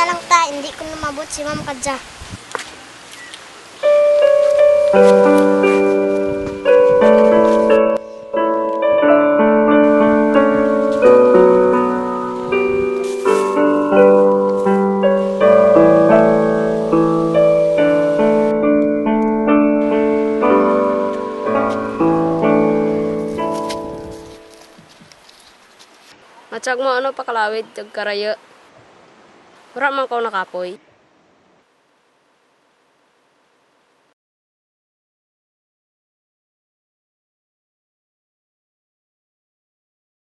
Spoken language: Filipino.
na lang ta, hindi ko namabot si Ma'am Kadja. Matsyag mo ano pakalawid, tag karaya. Wala man ko nakapoy.